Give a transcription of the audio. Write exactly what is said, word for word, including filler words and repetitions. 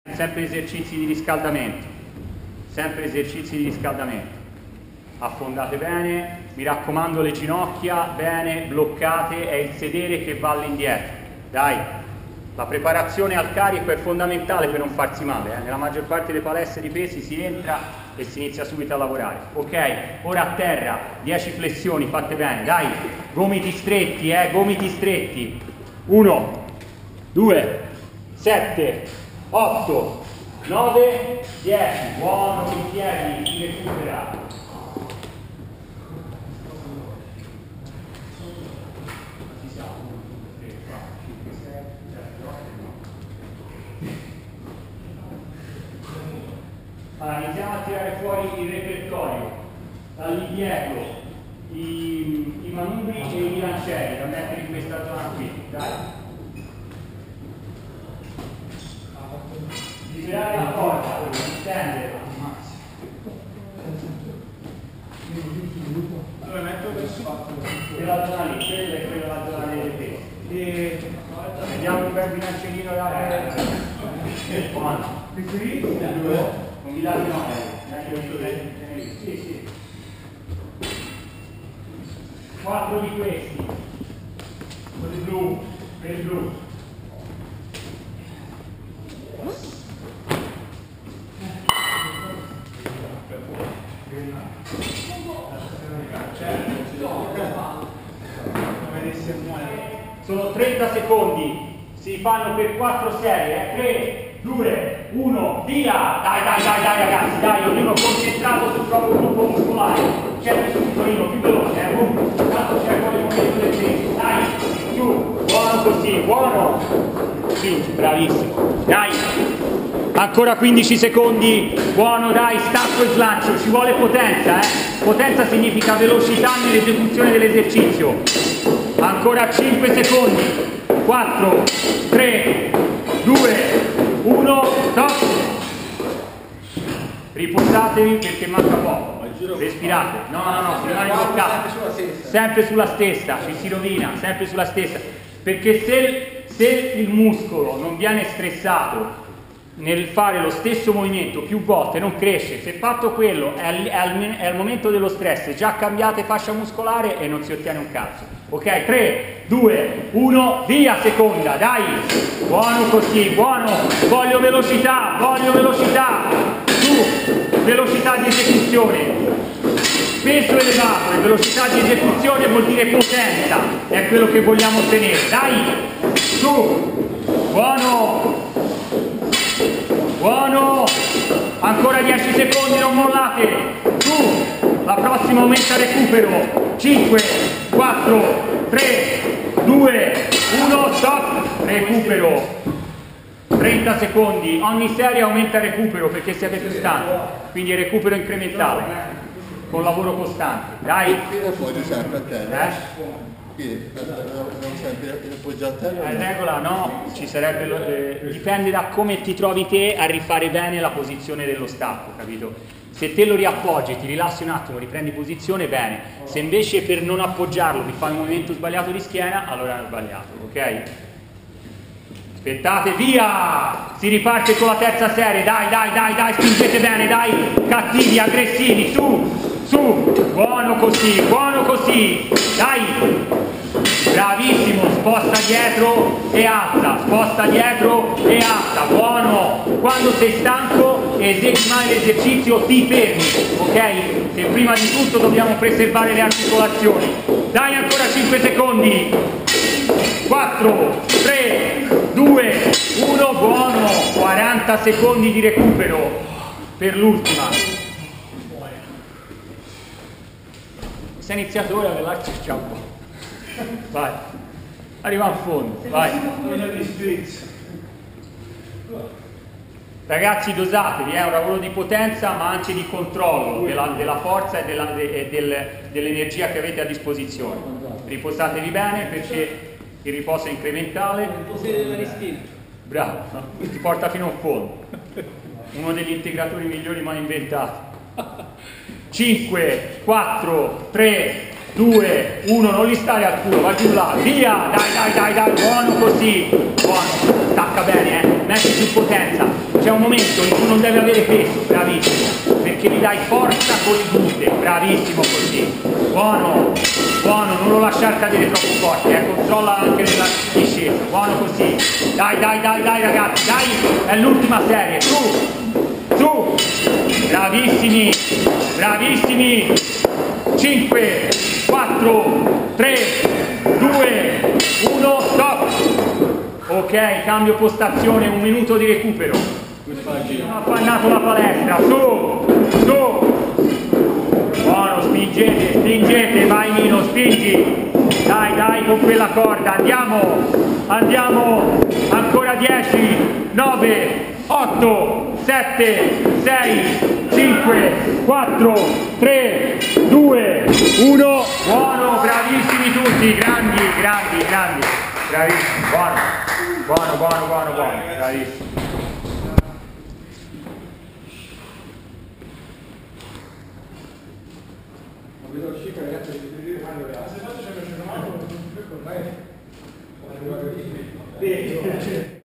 Sempre esercizi di riscaldamento, sempre esercizi di riscaldamento. Affondate bene, mi raccomando le ginocchia bene bloccate, è il sedere che va all'indietro. Dai, la preparazione al carico è fondamentale per non farsi male. Eh? Nella maggior parte delle palestre di pesi si entra e si inizia subito a lavorare. Ok, ora a terra, dieci flessioni fatte bene, dai, gomiti stretti, eh, gomiti stretti. uno, due, sette, otto, nove, dieci, buono, in piedi, si recupera. Allora, iniziamo a tirare fuori il repertorio, dall'indietro, i, i manubri e i bilancieri, da mettere in questa zona qui, dai. Liberare la porta, stenderla. Allora metto questo. Quella zona lì, quella è quella la zona delle pesi. E vediamo un bel bilancierino da buono. Non vi date no, eh. Sì, sì. Quattro di questi. Quelli blu, quelli blu. Sono trenta secondi, si fanno per quattro serie, eh? tre, due, uno, via! Dai, dai, dai, dai ragazzi, dai, ognuno concentrato sul proprio gruppo muscolare, certo sul piccolino, più veloce, eh? Uh, tanto c'è poi il momento del peso, dai, giù, buono così, buono, sì, bravissimo, dai, ancora quindici secondi, buono, dai, stacco e slancio, ci vuole potenza, eh? Potenza significa velocità nell'esecuzione dell'esercizio. Ancora cinque secondi, quattro, tre, due, uno, stop. Riposatevi perché manca poco. Respirate. No, no, no, si rimane bloccato. Sempre sulla stessa, ci si rovina, sempre sulla stessa. Perché se, se il muscolo non viene stressato nel fare lo stesso movimento più volte non cresce, se fatto quello è al, è, al, è al momento dello stress, già cambiate fascia muscolare e non si ottiene un cazzo. Ok, tre, due, uno, via, seconda, dai, buono così, buono, voglio velocità, voglio velocità, su, velocità di esecuzione, peso elevato e velocità di esecuzione vuol dire potenza, è quello che vogliamo ottenere, dai, su, buono, buono, ancora dieci secondi, non mollate, su, la prossima aumenta recupero, cinque, quattro, tre, due, uno, stop, recupero, trenta secondi, ogni serie aumenta recupero perché siete più stanchi, quindi recupero incrementale, con lavoro costante, dai, eh? Non sempre appoggiato a terra? In regola no, ci sarebbe lo, eh, dipende da come ti trovi te a rifare bene la posizione dello stacco, capito? Se te lo riappoggi, ti rilassi un attimo, riprendi posizione, bene. Se invece per non appoggiarlo mi fai un movimento sbagliato di schiena, allora è sbagliato, ok? Aspettate, via! Si riparte con la terza serie, dai, dai, dai, dai, spingete bene, dai, cattivi, aggressivi, su, su, buono così, buono così, dai! Bravissimo, sposta dietro e alza, sposta dietro e alza, buono! Quando sei stanco esegui mai l'esercizio, ti fermi, ok? Che prima di tutto dobbiamo preservare le articolazioni. Dai ancora cinque secondi, quattro, tre, due, uno, buono, quaranta secondi di recupero per l'ultima. Sei iniziatore a velarci un po'. Vai, arriva a fondo, vai. Ragazzi, dosatevi, è un lavoro di potenza ma anche di controllo della, della forza e, della, de, del, dell'energia che avete a disposizione. Riposatevi bene perché il riposo è incrementale. Bravo, no? Ti porta fino a fondo. Uno degli integratori migliori mai inventati. cinque, quattro, tre, due, uno, non li stare al culo, vai giù là, via, dai, dai, dai, dai, buono così, buono, stacca bene, eh, metti più potenza, c'è un momento in cui non devi avere peso, bravissimo, perché gli dai forza con le glute, bravissimo così, buono, buono, non lo lasciare cadere troppo forte, eh, controlla anche nella discesa, buono così, dai, dai, dai, dai ragazzi, dai, è l'ultima serie, su, su, bravissimi, bravissimi, cinque, quattro, tre, due, uno, stop! Ok, cambio postazione, un minuto di recupero. Ho appannato la palestra, su, su! Buono, spingete, spingete, vai Nino, spingi! Dai, dai, con quella corda, andiamo, andiamo, ancora dieci, nove, otto, sette, sei, cinque, quattro, tre, due, uno, buono, bravissimi tutti, grandi, grandi, grandi, bravissimi, buono, buono, buono, buono, buono, bravissimi. Vedo.